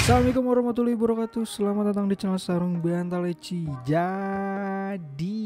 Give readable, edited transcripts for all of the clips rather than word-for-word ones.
Assalamualaikum warahmatullahi wabarakatuh. Selamat datang di channel Sarung Bantal Eci. Jadi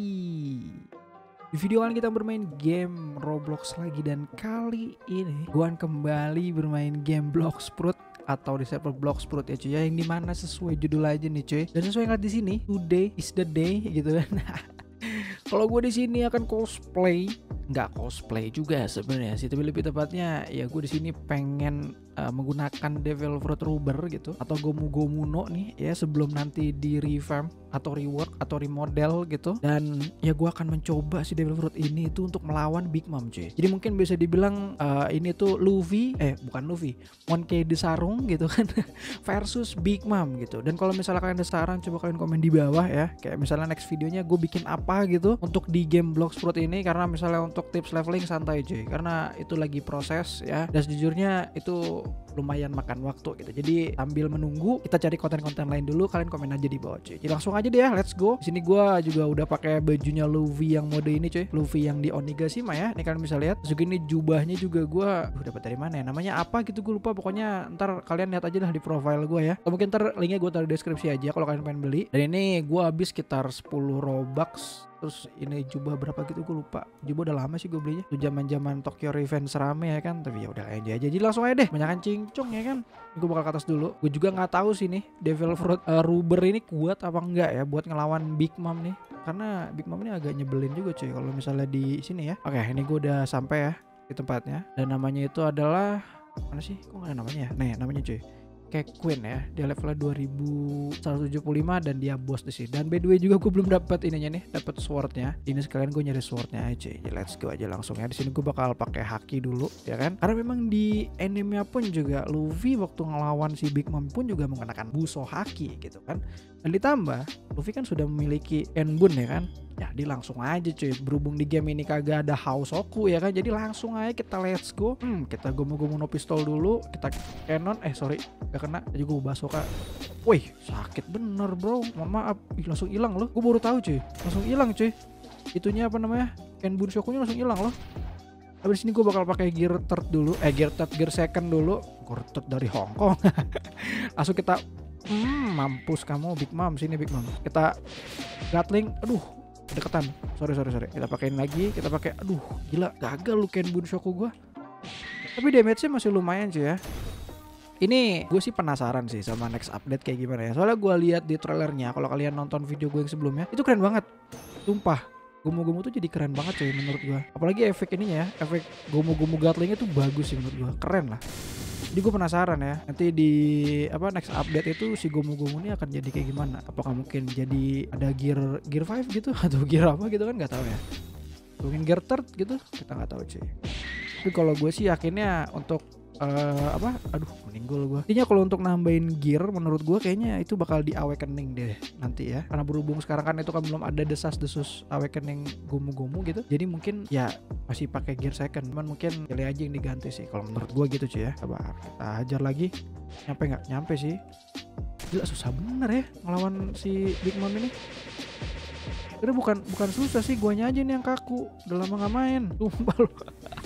di video kali kita bermain game Roblox lagi, dan kali ini gua akan kembali bermain game Bloxfruit atau di server Bloxfruit ya cuy ya, yang dimana sesuai judul aja nih cuy, dan sesuai ingat di sini today is the day gitu kan. Kalau gue di sini akan cosplay, nggak cosplay juga sebenarnya sih, tapi lebih tepatnya ya gue di sini pengen menggunakan Devil Fruit Rubber gitu, atau Gomu-Gomu no nih ya, sebelum nanti di revamp atau rework atau remodel gitu. Dan ya gue akan mencoba si Devil Fruit ini itu untuk melawan Big Mom cuy. Jadi mungkin bisa dibilang ini tuh Luffy, bukan Luffy, Monkey di sarung gitu kan versus Big Mom gitu. Dan kalau misalnya kalian ada saran, coba kalian komen di bawah ya, kayak misalnya next videonya gue bikin apa gitu untuk di game Bloxfruit ini. Karena misalnya untuk tips leveling santai cuy, karena itu lagi proses ya, dan sejujurnya itu lumayan makan waktu gitu. Jadi sambil menunggu kita cari konten-konten lain dulu, kalian komen aja di bawah cuy. Jadi langsung aja deh ya, let's go. Di sini gua juga udah pakai bajunya Luffy yang mode ini cuy, Luffy yang di Onigashima ya. Ini kalian bisa lihat. Terus ini jubahnya juga gua dapat dari mana ya? Namanya apa gitu gue lupa. Pokoknya ntar kalian lihat aja lah di profile gua ya. Atau mungkin ntar linknya gue taruh di deskripsi aja kalau kalian pengen beli. Dan ini gua habis sekitar 10 Robux. Terus ini jubah berapa gitu gue lupa. Jubah udah lama sih gue belinya, tuh zaman Tokyo Revenge rame ya kan. Tapi ya udah aja. Jadi langsung aja deh, banyakan cincong ya kan. Gue bakal ke atas dulu. Gue juga nggak tahu sih nih Devil Fruit Rubber ini kuat apa enggak ya buat ngelawan Big Mom nih. Karena Big Mom ini agak nyebelin juga cuy kalau misalnya di sini ya. Oke, ini gue udah sampai ya di tempatnya. Dan namanya itu adalah, mana sih? Kok nggak ada namanya ya? Nih namanya cuy, kayak Queen ya, dia levelnya 2175 dan dia bos di sini. Dan by the way juga gue belum dapat ininya nih, dapat swordnya. Ini sekalian gue nyari swordnya aja. Ya, let's go aja langsung ya. Di sini gue bakal pakai haki dulu ya kan. Karena memang di anime pun juga Luffy waktu ngelawan si Big Mom pun juga menggunakan buso haki gitu kan. Dan ditambah Luffy kan sudah memiliki Enbun ya kan. Jadi langsung aja cuy, berhubung di game ini kagak ada Hausoku ya kan, jadi langsung aja kita let's go. Kita Gomu-Gomu no pistol dulu, kita cannon, sorry gak kena, jadi gue basoka. Wih sakit bener bro, mohon maaf. Langsung hilang loh, gue baru tahu cuy, langsung hilang cuy. Itunya apa namanya, Enbun Shokunya langsung hilang loh. Habis ini gue bakal pakai gear third dulu, gear second dulu, gear third dari Hong Kong. Langsung kita, mampus kamu Big Mom, sini Big Mom. Kita Gatling, aduh deketan, sorry kita pakein lagi, kita pakai, aduh gila gagal lu Kenbun Shoku gua. Tapi damage-nya masih lumayan sih ya. Ini gue sih penasaran sih sama next update kayak gimana ya, soalnya gue lihat di trailernya, kalau kalian nonton video gue yang sebelumnya itu keren banget sumpah. Gomu-Gomu tuh jadi keren banget cuy menurut gue, apalagi efek ininya ya, efek Gomu-Gomu Gatlingnya tuh bagus sih menurut gue, keren lah. Jadi gue penasaran ya, nanti di next update itu si Gomu-Gomu ini akan jadi kayak gimana. Apakah mungkin jadi ada gear 5 gitu atau gear apa gitu kan, nggak tahu ya. Mungkin gear third gitu, kita nggak tahu cuy. Tapi kalau gue sih yakinnya untuk aduh meninggal gue. Intinya kalau untuk nambahin gear menurut gue kayaknya itu bakal di awakening deh nanti ya. Karena berhubung sekarang kan itu kan belum ada desas-desus awakening Gomu-Gomu gitu. Jadi mungkin ya masih pakai gear second. Cuman mungkin pilih aja yang diganti sih kalau menurut gue gitu cuy ya. Coba kita hajar lagi. Nyampe nggak? Nyampe sih. Gila susah bener ya ngelawan si Big Mom ini. Kira bukan susah sih, guanya aja nih yang kaku. Udah lama nggak main. Sumpah lu.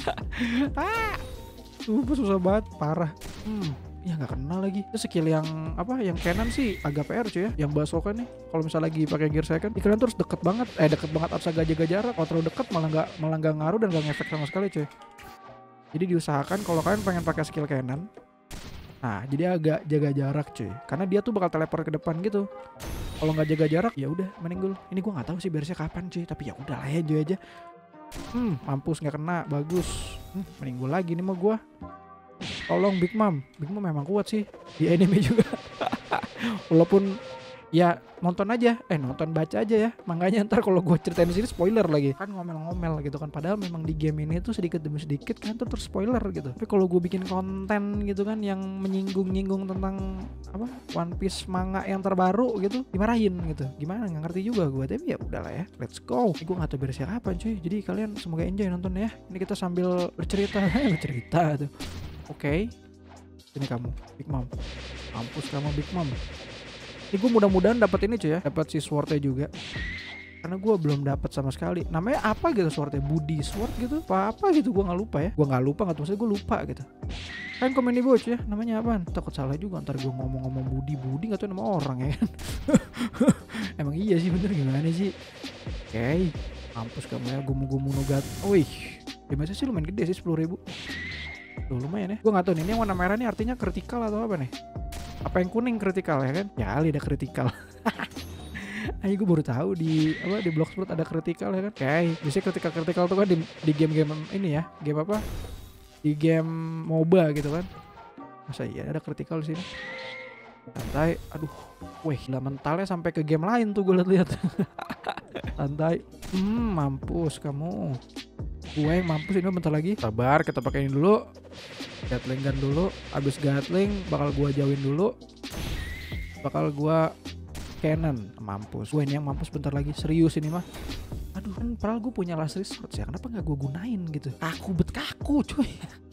Susah banget, parah. Ya nggak kenal lagi. Itu skill yang yang kanan sih agak PR cuy ya. Yang basoka nih, kalau misalnya lagi pakai gear second, kalian terus deket banget harus agak jaga jarak. Kalau terlalu deket malah nggak ngaruh dan nggak ngefek sama sekali cuy. Jadi diusahakan kalau kalian pengen pakai skill kanan, nah jadi agak jaga jarak cuy, karena dia tuh bakal teleport ke depan gitu. Kalau nggak jaga jarak ya udah meninggal. Ini gue nggak tahu sih beresnya kapan cuy, tapi ya udah lah ya aja. Mampus nggak kena, bagus. Meninggal lagi nih mah gue. Tolong Big Mom memang kuat sih di anime juga. Walaupun ya nonton baca aja ya. Makanya ntar kalau gue ceritain di sini spoiler lagi kan, ngomel-ngomel gitu kan. Padahal memang di game ini tuh sedikit demi sedikit kan terus spoiler gitu. Tapi kalau gue bikin konten gitu kan yang menyinggung tentang One Piece manga yang terbaru gitu, dimarahin gitu. Gimana, nggak ngerti juga gue. Tapi ya udahlah ya, let's go. Gue nggak tahu beresnya kapan cuy. Jadi kalian semoga enjoy nonton ya. Ini kita sambil bercerita tuh. Oke. Ini kamu Big Mom, mampus kamu Big Mom. Ini gue mudah-mudahan dapat ini cuy ya, dapat si swordnya juga. karena gue belum dapat sama sekali. Namanya apa gitu swordnya, Budi Sword gitu apa gitu, gue nggak lupa ya. Gue nggak lupa, nggak tahu, maksudnya gue lupa gitu. Kan komen di bawah ya, namanya apaan? Takut salah juga ntar gue ngomong Budi nggak tahu nama orang ya kan. Emang iya sih, bener gimana sih? Oke, mampus kamu ya, gumu nogat. Wih, damage sih lumayan gede sih, 10.000. Tuh lumayan ya. Gue nggak tahu nih, ini yang warna merah nih artinya kritikal atau apa nih? Apa yang kuning kritikal ya kan? Ya kali ada kritikal. Ayo gue baru tahu di Bloxburg ada kritikal ya kan? Oke, biasanya kritikal tuh kan di game-game ini ya, game apa? Di game MOBA gitu kan? Masa iya ada kritikal di sini? Santai, aduh, wih, gila mentalnya sampai ke game lain tuh gue lihat. Santai, mampus kamu. Gue yang mampus ini bentar lagi. Sabar, kita pakai ini dulu. Gatling gun dulu. Abis Gatling bakal gue jauhin dulu. Bakal gue cannon. Mampus. Gue ini yang mampus bentar lagi. Serius ini mah. Aduh, kan padahal gue punya last resort ya. Kenapa nggak gue gunain gitu? Kaku cuy.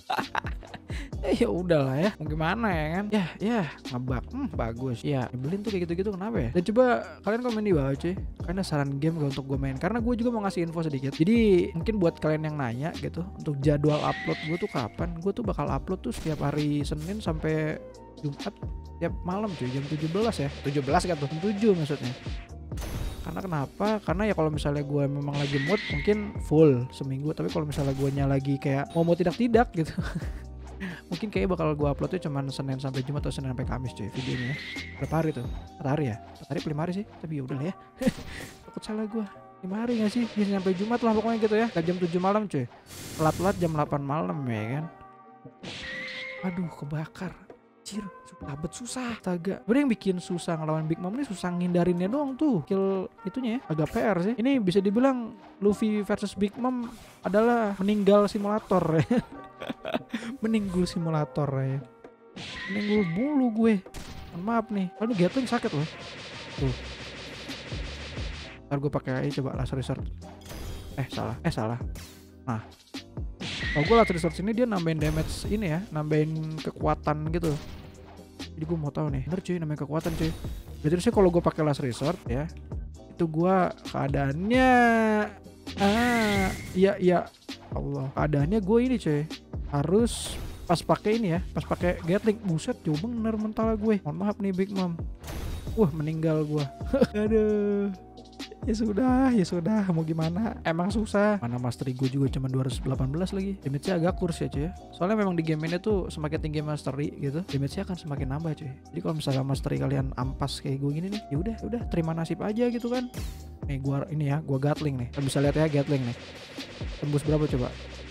Ya udahlah ya, mau gimana ya kan? Ya ngebug, bagus. Ya nyebelin tuh kayak gitu-gitu, kenapa ya? Dan coba kalian komen di bawah cuy, karena saran game gak untuk gue main. Karena gue juga mau ngasih info sedikit. Jadi mungkin buat kalian yang nanya gitu, untuk jadwal upload gue tuh kapan? Gue tuh bakal upload tuh setiap hari Senin sampai Jumat, tiap malam cuy, jam 17 ya. 17 kan tuh, 7 maksudnya. Karena kenapa? Karena ya kalau misalnya gue memang lagi mood mungkin full seminggu. Tapi kalau misalnya gue lagi kayak mau tidak gitu. Mungkin kayak bakal gue uploadnya cuman Senin sampai Jumat atau Senin sampai Kamis cuy videonya. Berapa hari tuh? 4 hari ya? 4 hari 5 hari sih. Tapi ya udah lah ya. Takut salah gue. 5 hari gak sih? Bisa sampai Jumat lah pokoknya gitu ya. Jam 7 malam cuy. Telat jam 8 malam ya kan. Aduh kebakar. Cir, abet susah, astaga. Sebenernya yang bikin susah ngelawan Big Mom ini susah ngindarinnya doang tuh. Kill itunya ya, agak PR sih. Ini bisa dibilang Luffy versus Big Mom adalah meninggal simulator ya. Meninggal simulator ya. Meninggal bulu gue. Maaf nih, kalau Gatling sakit loh. Tuh. Ntar gue pakai coba last resort. Salah. Nah. Oh gue last resort sini dia nambahin damage ini ya, nambahin kekuatan gitu. Jadi gue mau tahu nih, bener cuy nambahin kekuatan cuy. Berarti sih kalau gue pakai last resort ya, itu gue keadaannya iya Allah, keadaannya gue ini cuy harus pas pakai ini ya, pas pakai Gatling. Buset, coba bener mental gue. Mohon maaf nih Big Mom. Wah meninggal gue. Aduh. Ya sudah, mau gimana? Emang susah. Mana mastery gue juga cuma 218 lagi. Damage-nya agak kurs ya cuy. Soalnya memang di game ini tuh semakin tinggi mastery gitu, damage-nya akan semakin nambah cuy. Jadi kalau misalnya mastery kalian ampas kayak gue gini nih, ya udah terima nasib aja gitu kan. Nih gua ini ya, gua Gatling nih. Kita bisa lihat ya Gatling nih. Tembus berapa coba?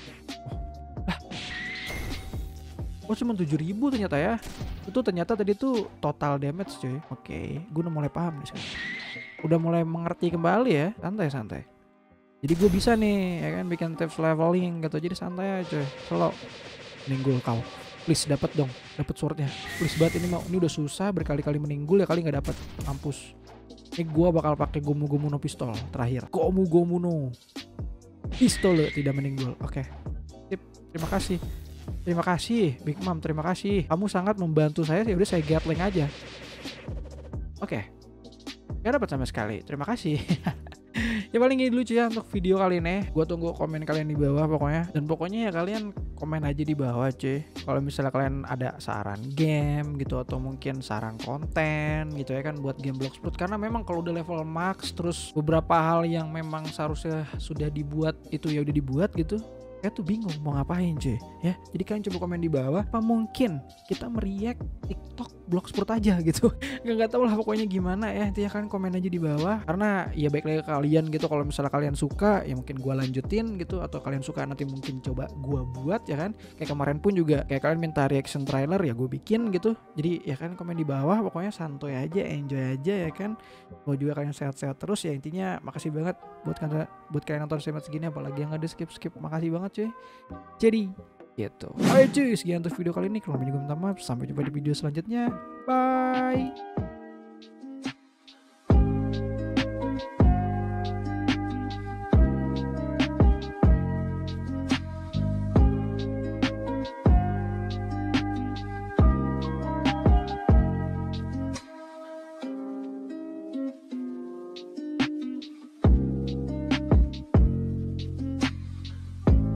Oh cuma 7.000 ternyata ya. Itu ternyata tadi tuh total damage cuy. Oke, gue udah mulai paham nih sekarang. Udah mulai mengerti kembali ya. Santai. Jadi gue bisa nih ya kan bikin tips leveling gitu. Jadi santai aja cuy. Slow. Ninggul kau. Please dapat dong. Dapat swordnya. Please banget ini mau. Ini udah susah berkali-kali meninggul ya kali nggak dapat. Mampus. Ini gue bakal pakai Gomu no pistol terakhir. Gomu no pistol tidak meninggul. Oke. Sip. Terima kasih Big Mom, terima kasih. Kamu sangat membantu saya. Ya udah saya Gatling aja. Oke. Gak dapat sama sekali. Terima kasih. Ya paling ini dulu cuy ya untuk video kali ini. Gue tunggu komen kalian di bawah pokoknya. Dan pokoknya ya kalian komen aja di bawah cuy. Kalau misalnya kalian ada saran game gitu atau mungkin saran konten gitu ya kan buat game Bloxburg. Karena memang kalau udah level max terus beberapa hal yang memang seharusnya sudah dibuat itu ya udah dibuat gitu. Saya tuh bingung mau ngapain cuy ya. Jadi kalian coba komen di bawah. Apa mungkin kita meriak TikTok Bloxburg aja gitu. Nggak tahu lah pokoknya gimana ya. Intinya kalian komen aja di bawah. Karena ya baik lagi kalian gitu. Kalau misalnya kalian suka ya mungkin gua lanjutin gitu. Atau kalian suka nanti mungkin coba gua buat ya kan. Kayak kemarin pun juga kayak kalian minta reaction trailer ya gue bikin gitu. Jadi ya kan komen di bawah. Pokoknya santuy aja, enjoy aja ya kan. Mau juga kalian sehat-sehat terus ya. Intinya makasih banget buat kalian nonton sampai segini. Apalagi yang ada skip makasih banget cuy. Jadi gitu. Ayo cuy, sekian untuk video kali ini. Kalau juga minta maaf. Sampai jumpa di video selanjutnya. Bye.